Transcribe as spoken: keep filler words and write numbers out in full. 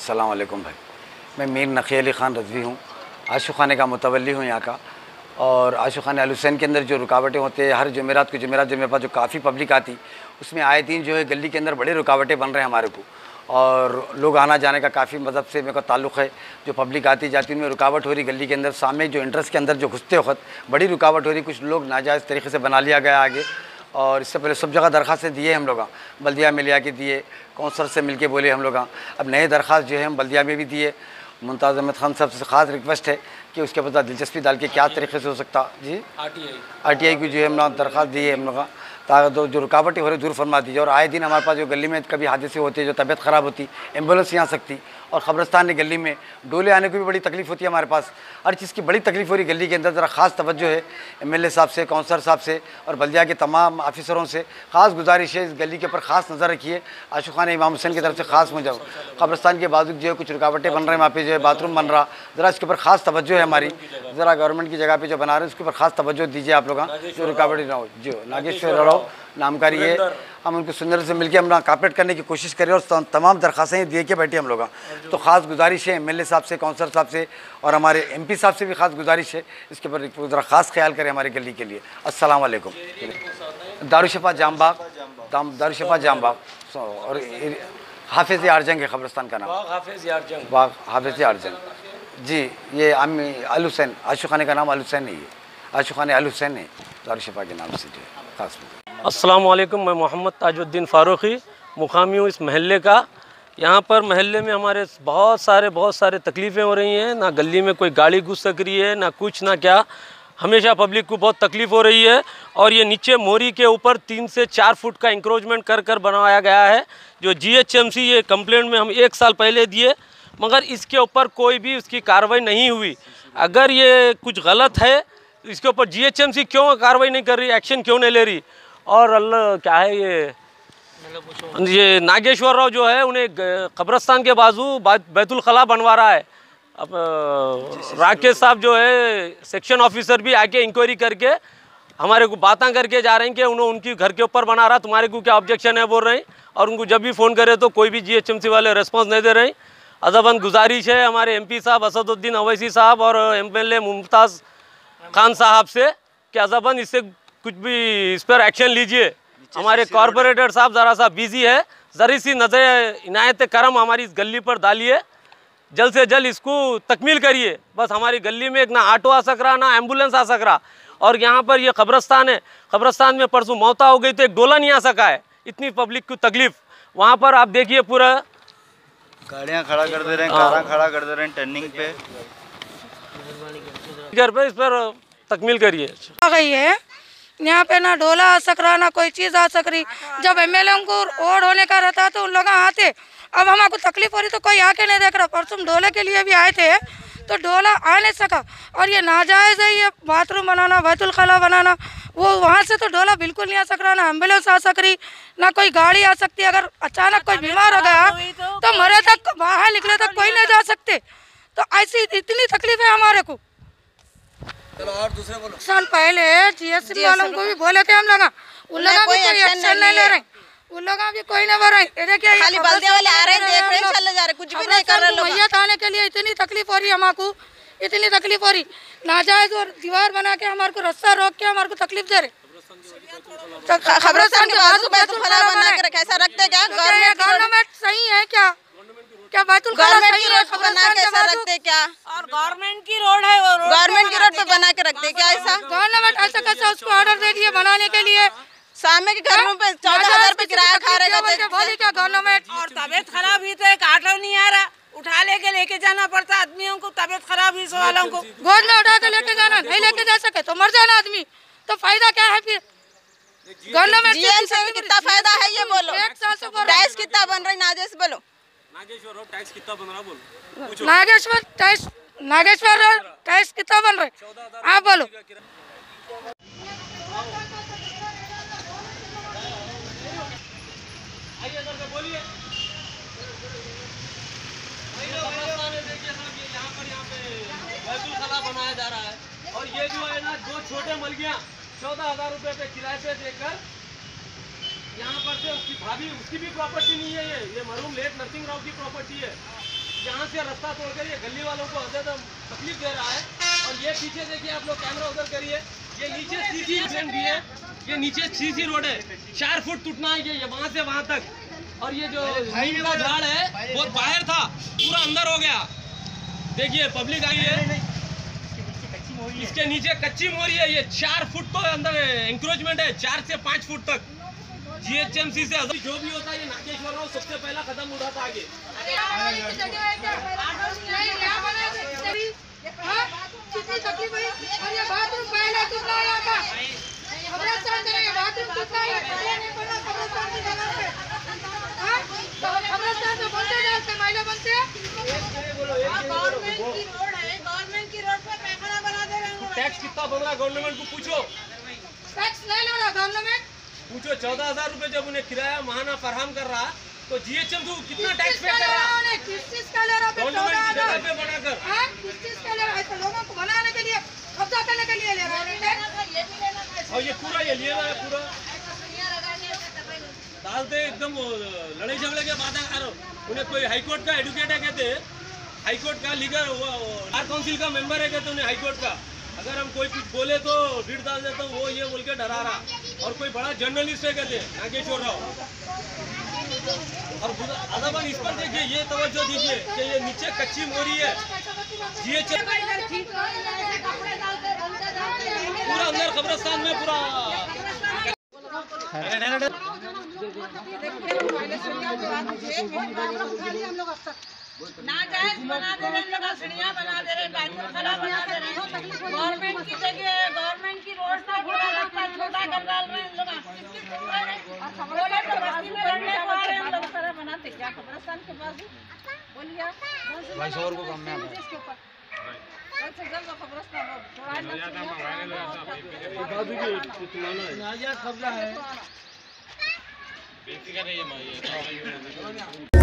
अस्सलाम वालेकुम भाई, मैं मीर नक़ी अली ख़ान रज़वी हूँ, आशिक़ खाने का मुतवल्ली हूँ यहाँ का। और आशिक़ खाने अल हुसैन के अंदर जो रुकावटें होते हैं, हर जुमेरात को जुमेरात जो मेरे पास जो काफ़ी पब्लिक आती, उसमें आए दिन जो है गली के अंदर बड़े रुकावटें बन रहे हैं हमारे को। और लोग आना जाने का काफ़ी मज़हब से मेरे को ताल्लुक़ है। जो पब्लिक आती जाती उनमें रुकावट हो रही, गली के अंदर सामने जो इंट्रेंस के अंदर जो घुसते वक्त बड़ी रुकावट हो रही, कुछ लोग नाजायज़ तरीके से बना लिया गया आगे। और इससे पहले सब जगह दरख्वास्तें दिए हम लोग, बल्दिया में लिया के दिए, कौंसलर से मिल के बोले हम लोग। अब नए दरख्वास्त जो है हम बल्दिया में भी दिए। मुमताज़ अहमद खान साहब से ख़ास रिक्वेस्ट है कि उसके बाद दिलचस्पी डाल के क्या तरीके से हो सकता जी R T I R T I की जो है हम लोग दरख्वास्त दी है हम लोग, ताकि जो रुकावटें हो रही दूर फरमा दीजिए। और आए दिन हमारे पास जो गली में कभी हादसे होते हैं, जो तबीयत ख़राब होती, एम्बुलेंस यहाँ सकती, और क़ब्रस्तान में गली में डोले आने की भी बड़ी तकलीफ़ होती है हमारे पास। हर चीज़ की बड़ी तकलीफ़ हो रही गली के अंदर। ज़रा ख़ास तवज्जो है एम एल ए साहब से, काउंसलर साहब से और बल्दिया के तमाम ऑफिसरों से ख़ास गुजारिश है, इस गली के ऊपर ख़ास नज़र रखिए। आशिक़ खाने इमाम हुसैन की तरफ से ख़ास मुझे क़ब्रस्तान के बाजू जो है कुछ रुकावटें बन रहे हैं, वहाँ पे जो है बाथरूम बन रहा, ज़रा इसके ऊपर ख़ास तवज्जो है हमारी। ज़रा गवर्नमेंट की जगह पे जो बना रहे हैं उसके ऊपर ख़ास तवज्जो दीजिए आप लोग, जो रुकावटें ना हो। जो नागेश्वर राव नामकारी है, हम उनको सुंदर से मिलकर हम कापरेट करने की कोशिश करें और तमाम दरख्वास्तें दे के बैठे हम लोग। तो ख़ास गुजारिश है एम एल ए साहब से, काउंसलर साहब से और हमारे एम पी साहब से भी ख़ास गुजारिश है, इसके ऊपर ज़रा ख़ास ख्याल करें हमारे गली के लिए। अस्सलाम वालेकुम। दारुशफ़ा जामबाग, दारुशफ़ा जामबाग और हाफिज़ आरजंग है क़ब्रस्तान का नाम, हाफिज़ आरजंग बाग हाफिज़ आरजंग जी। ये आमी अल हुसैन, आशिक़ खाने का नाम अल हुसैन नहीं है, आशिक़ खाने अल हुसैन है, दारुशफ़ा के नाम से जो है ख़ास। अस्सलाम वालेकुम, मैं मोहम्मद ताजुद्दीन फ़ारूक़ी मुकामी हूँ इस महल्ले का। यहाँ पर महल्ले में हमारे बहुत सारे बहुत सारे तकलीफ़ें हो रही हैं, ना गली में कोई गाड़ी घुस सक रही है, ना कुछ ना क्या। हमेशा पब्लिक को बहुत तकलीफ़ हो रही है। और ये नीचे मोरी के ऊपर तीन से चार फुट का इंक्रोचमेंट कर कर बनाया गया है, जो जी एच एम सी ये कंप्लेंट में हम एक साल पहले दिए, मगर इसके ऊपर कोई भी उसकी कार्रवाई नहीं हुई। अगर ये कुछ गलत है इसके ऊपर जी एच एम सी क्यों कार्रवाई नहीं कर रही, एक्शन क्यों नहीं ले रही। और अल्लाह क्या है ये ये नागेश्वर राव जो है उन्हें कब्रस्तान के बाजू बैतुल खला बनवा रहा है। अब राकेश साहब जो है सेक्शन ऑफिसर भी आके इंक्वायरी करके हमारे को बातें करके जा रहे हैं कि उन्होंने उनकी घर के ऊपर बना रहा, तुम्हारे को क्या ऑब्जेक्शन है बोल रहे हैं। और उनको जब भी फ़ोन करे तो कोई भी जी एच एम सी वाले रिस्पॉन्स नहीं दे रहे हैं। अज़बन गुजारिश है हमारे एम पी साहब असदुद्दीन अवैसी साहब और M L A Mumtaz Khan साहब से कि अज़बन इससे कुछ भी इस पर एक्शन लीजिए। हमारे कॉरपोरेटर साहब ज़रा सा बिजी है, ज़री सी नज़र इनायत करम हमारी इस गली पर डालिए, जल्द से जल्द इसको तकमील करिए। बस हमारी गली में एक ना ऑटो आ सक रहा, ना एम्बुलेंस आ सक रहा। और यहाँ पर ये कब्रस्तान है, कब्रस्तान में परसों मौता हो गई तो एक डोला नहीं आ सका है, इतनी पब्लिक की तकलीफ़। वहाँ पर आप देखिए पूरा गाड़ियाँ खड़ा कर दे रहे हैं, कारें खड़ा कर दे रहे हैं टर्निंग पे। घर पर इस पर तकमील करिए। आ गई है यहाँ पे, ना ढोला आ सक रहा, ना कोई चीज़ आ सक रही। जब एम एल ए को ओढ़ होने का रहता तो उन लोग आते, अब हमको तकलीफ हो रही तो कोई आके नहीं देख रहा। परसों ढोले के लिए भी आए थे तो ढोला आ नहीं सका। और ये नाजायज़ है ये बाथरूम बनाना, बैतुल खला बनाना, वो वहाँ से तो ढोला बिल्कुल नहीं आ सक रहा, ना एम्बुलेंस आ सक रही, ना कोई गाड़ी आ सकती। अगर अचानक कोई बीमार हो गया तो मरे तक बाहर निकले तक कोई नहीं जा सकते। तो ऐसी इतनी तकलीफ है हमारे को। चलो और दूसरे बोलो। साल पहले जीएससी वालों को भी बोले थे हम लोग, उन लोग कोई एक्शन नहीं ले रहे, उन लोग भी कोई नहीं बढ़ रहे। देखिए खाली बल्दिया वाले आ रहे हैं, देख रहे हैं, चले जा रहे, कुछ भी नहीं कर रहे लोग। मैयत आने के लिए इतनी तकलीफ हो रही है हमको, इतनी तकलीफ हो रही। नाजायज और दीवार बना के हमारे को रास्ता रोक के हमारे को तकलीफ दे रहे। कब्रिस्तान के बाजू बैतुल खला बना के रखे, ऐसा रखते क्या? गवर्नमेंट सही है क्या? क्या बैतुल खला सही है? बना के ऐसा रखते क्या? और गवर्नमेंट की रोड है, वो गवर्नमेंट की रोड पे बना के रखते क्या? ऐसा गवर्नमेंट ऐसा कैसा उसको ऑर्डर दे दिए बनाने के लिए? सामने के घर में चौदह हजार रुपए किराया खा रहे थे। बोली क्या गवर्नमेंट? और तबीयत खराब ही तो एक ऑटो नहीं आ रहा, उठा लेके लेके जाना पड़ता आदमियों को। तबीयत खराब इस वालों को गोद में उठा के लेके जाना, नहीं लेके जा सके तो मर जाना आदमी, तो फायदा क्या है फिर? गवर्नमेंट जीएनसी कितना फायदा है ये बोलो, टैक्स कितना बन रहा है? नाजेश बोलो, नागेश्वर टैक्स कितना बन रहा बोलो। नागेश्वर टैक्स नागेश्वर टैक्स कितना बन रहा है आप बोलो। बनाया जा रहा है और ये जो है ना दो छोटे मलगियाँ चौदह हजार रुपए पे किराए पे देकर यहाँ पर से उसकी भाभी, उसकी भी प्रॉपर्टी नहीं है, ये ये मरूम लेट नरसिंह राव की प्रॉपर्टी है। यहाँ से रास्ता तोड़कर ये गली वालों को ज्यादा तकलीफ दे रहा है। और ये पीछे देखिए आप लोग, कैमरा उधर करिए, ये नीचे सीसी रोड भी है, ये नीचे सीसी रोड है, चार फुट टूटना है ये वहाँ से वहाँ तक। और ये जो नीम का झाड़ है वो बाहर था, पूरा अंदर हो गया। देखिए पब्लिक आई है, इसके नीचे कच्ची मोरी है, ये चार फुट तो अंदर एंक्रोचमेंट है, चार से पाँच फुट तक। जीएचएमसी से जो भी होता है ये नागेश्वर राव सबसे पहला कदम उठाता आगे। कितनी तकलीफ हुई। और ये बाथरूम पहले टूटना है यहाँ का, कब्रिस्तान में ये बाथरूम टूटना है, पहले नहीं पड़ा कब्रिस्तान की जगह पे। हाँ, कब्रिस्तान में बनते जाते महिला बनते हैं। गवर्नमेंट की रोड है, गवर्नमेंट की रोड पर पैखाना बना दे रहे हैं। टैक्स कितना बन रहा है गवर्नमेंट को पूछो, टैक्स नहीं ले रहा गवर्नमेंट। पूछो चौदह हजार रूपए जब उन्हें किराया महाना फराहम कर रहा तो जीएचएम कितना टैक्स पे कर रहा है, किस चीज का ले रहा है? गवर्नमेंट की जगह पे बनाकर। हाँ, किस चीज का ले रहा है? ऐसे लोगों को बनाने के लिए, कब्जा करने के लिए ले रहा है। और ये पूरा ये लिए है पूरा डालते एकदम लड़ाई झगड़े के बात आ रहा। उन्हें कोई हाईकोर्ट का एडवोकेट है कहते, हाईकोर्ट का लीगल बार काउंसिल का मेंबर है कहते उन्हें हाईकोर्ट का। अगर हम कोई कुछ बोले तो रिट डाल देते तो वो ये बोल के डरा रहा। और कोई बड़ा जर्नलिस्ट है कहते नागेश्वर राव। और अदाबान इस पर देखिए, ये तवज्जो दीजिए कि ये नीचे कच्ची मोरी है, जीएचएम पूरा अंदर कब्रिस्तान में पूरा नाजायज बना दे रहे हैं, सीढ़ियाँ बना दे रहे हैं, बाथरूम खड़ा बना दे रहे हैं। गवर्नमेंट की जगह, गवर्नमेंट की रोड पर बड़ा रास्ता छोटा कर डाल रहे हैं लोग। बोले तो बस्ती में रहने को आ रहे हैं हम लोग, तरह बनाते क्या कब्रिस्तान के पास बोलिए भाई शोर को कम में इसके ऊपर जल्द कब्रिस्तान कब्जा है।